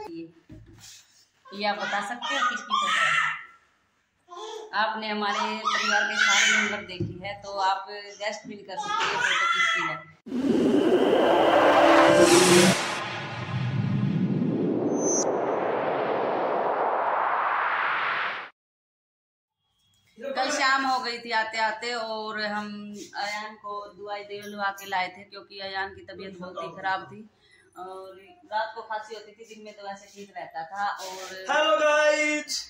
ये आप बता सकते हो किसकी फोटो है? आपने हमारे परिवार के सारे मेंबर देखी है तो आप गेस्ट भी नहीं कर सकते ये फोटो किसकी है। कल शाम हो गई थी आते आते और हम अयान को दवाई दिलवा के लाए थे क्योंकि अयान की तबीयत बहुत ही खराब थी और रात को खांसी होती थी, दिन में तो वैसे ठीक रहता था। और हेलो गाइस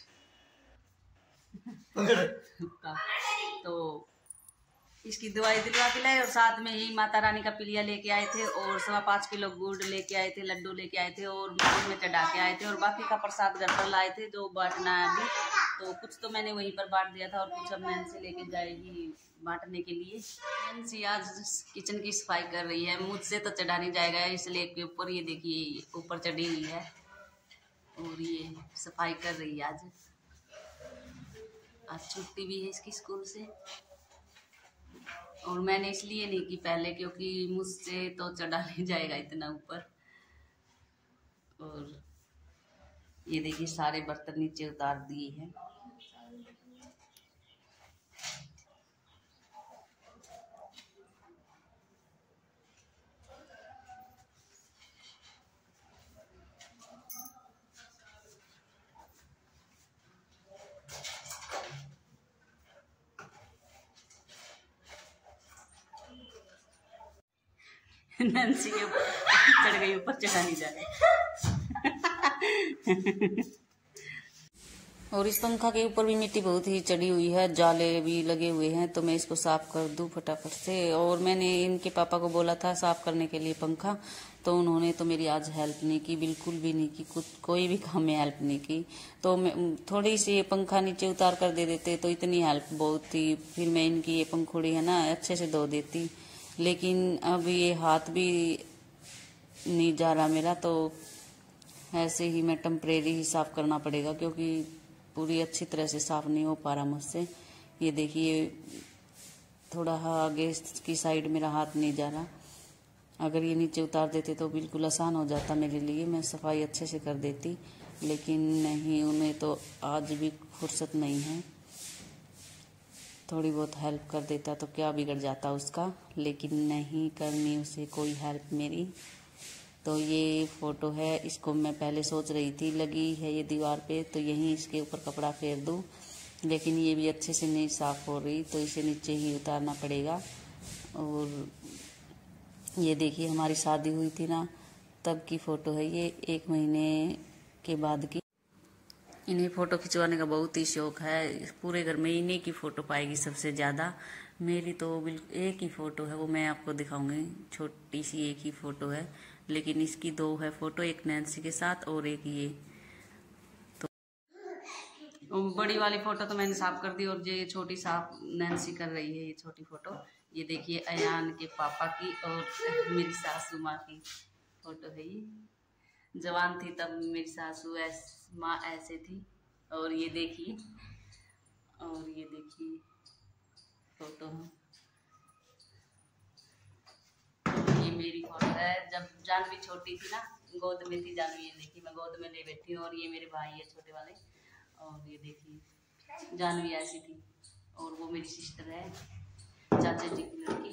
तो इसकी दवाई दिलवा के लाए और साथ में ही माता रानी का पिलिया लेके आए थे और 5.25 किलो गुड़ लेके आए थे, लड्डू लेके आए थे और मंदिर में चढ़ा के आए थे और बाकी का प्रसाद घर पर लाए थे जो बांटना है अभी। तो कुछ तो मैंने वहीं पर बांट दिया था और कुछ अब नैन्सी लेके जाएगी बांटने के लिए। नैन्सी आज किचन की सफाई कर रही है, मुझसे तो चढ़ा नहीं जाएगा इसलिए के ऊपर ये देखिए ऊपर चढ़ी हुई है और ये सफाई कर रही है। आज छुट्टी भी है इसकी स्कूल से और मैंने इसलिए नहीं की पहले क्योंकि मुझसे तो चढ़ा नहीं जाएगा इतना ऊपर। और ये देखिए सारे बर्तन नीचे उतार दिए हैं। नैन्सी के ऊपर चढ़ गई, ऊपर चढ़ा नहीं जा रहा। और इस पंखा के ऊपर भी मिट्टी बहुत ही चढ़ी हुई है, जाले भी लगे हुए हैं तो मैं इसको साफ कर दूं फटाफट से। और मैंने इनके पापा को बोला था साफ करने के लिए पंखा, तो उन्होंने तो मेरी आज हेल्प नहीं की, बिल्कुल भी नहीं की, कुछ कोई भी काम में हेल्प नहीं की। तो मैं थोड़ी सी पंखा नीचे उतार कर दे देते तो इतनी हेल्प बहुत थी, फिर मैं इनकी ये पंखुड़ी है ना अच्छे से धो देती। लेकिन अब ये हाथ भी नहीं जा रहा मेरा, तो ऐसे ही मैं टेम्परेरी ही साफ करना पड़ेगा क्योंकि पूरी अच्छी तरह से साफ नहीं हो पा रहा मुझसे। ये देखिए थोड़ा आगे की साइड मेरा हाथ नहीं जा रहा, अगर ये नीचे उतार देते तो बिल्कुल आसान हो जाता मेरे लिए, मैं सफाई अच्छे से कर देती। लेकिन नहीं, उन्हें तो आज भी फुर्सत नहीं है। थोड़ी बहुत हेल्प कर देता तो क्या बिगड़ जाता उसका, लेकिन नहीं करनी उसे कोई हेल्प मेरी। तो ये फोटो है, इसको मैं पहले सोच रही थी लगी है ये दीवार पे तो यहीं इसके ऊपर कपड़ा फेर दूं, लेकिन ये भी अच्छे से नहीं साफ हो रही तो इसे नीचे ही उतारना पड़ेगा। और ये देखिए हमारी शादी हुई थी ना तब की फोटो है ये, 1 महीने के बाद की। इन्हें फ़ोटो खिंचवाने का बहुत ही शौक है, पूरे घर में इन्हीं की फ़ोटो पाएगी सबसे ज़्यादा। मेरी तो बिल्कुल एक ही फ़ोटो है, वो मैं आपको दिखाऊंगी, छोटी सी एक ही फ़ोटो है, लेकिन इसकी 2 है फ़ोटो, एक नैन्सी के साथ और एक ये। तो बड़ी वाली फ़ोटो तो मैंने साफ कर दी और ये छोटी साफ नैन्सी कर रही है। ये छोटी फ़ोटो ये देखिए अयान के पापा की और मेरी सासू माँ की फ़ोटो है। ये जवान थी तब मेरी सासू माँ ऐसे थी। और ये देखिए फोटो है, ये मेरी फोटो है जब जानवी छोटी थी ना, गोद में थी जानवी। ये देखिए मैं गोद में ले बैठी हूँ और ये मेरे भाई है छोटे वाले। और ये देखिए जानवी ऐसी थी और वो मेरी सिस्टर है, चाचा जी की लड़की।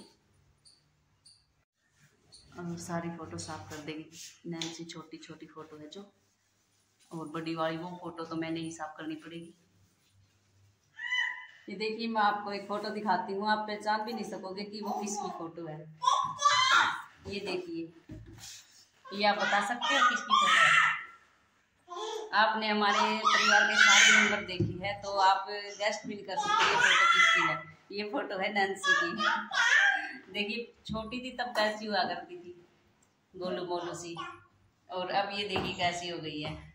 और सारी फोटो साफ कर देगी नैन्सी, छोटी छोटी फोटो है जो, और बड़ी वाली वो फोटो तो मैंने ही साफ करनी पड़ेगी। ये देखिए मैं आपको एक फोटो दिखाती हूँ, आप पहचान भी नहीं सकोगे कि वो किसकी फोटो है। ये देखिए, ये आप बता सकते हो किसकी फोटो है? आपने हमारे परिवार के सारे मेंबर देखी है तो आप गेस्ट भी नहीं कर सकते ये फोटो किसकी है। ये फोटो है नैन्सी की। देखिए छोटी थी तब कैसी हुआ करती थी, गोलू मोलू सी, और अब ये देखिए कैसी हो गई है।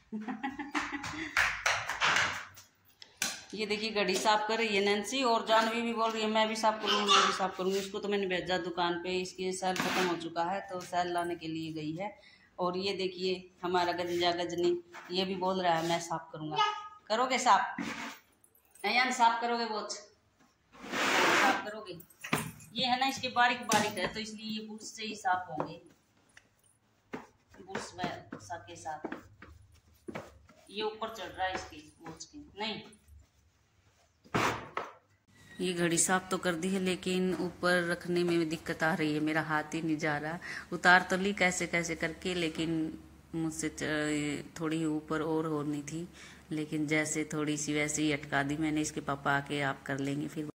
ये देखिए घड़ी साफ कर रही है नैन्सी और जानवी भी बोल रही है मैं भी साफ करूँगी, मैं भी साफ करूँगी। इसको तो मैंने भेजा दुकान पे, इसकी सेल खत्म हो चुका है तो सेल लाने के लिए गई है। और ये देखिए हमारा गंजा गजनी ये भी बोल रहा है मैं साफ करूँगा। करोगे साफ? अयान साफ करोगे? बहुत साफ करोगे? ये है ना इसके बारीक बारीक है तो इसलिए ये बुर्श से ही साफ होंगे, बुर्श में के साथ। ये ऊपर चढ़ रहा है इसकी वॉच की। नहीं, ये घड़ी साफ तो कर दी है, लेकिन ऊपर रखने में दिक्कत आ रही है, मेरा हाथ ही नहीं जा रहा। उतार तो ली कैसे कैसे करके, लेकिन मुझसे थोड़ी ऊपर और होनी थी, लेकिन जैसे थोड़ी सी वैसे ही अटका दी मैंने। इसके पापा आके आप कर लेंगे फिर।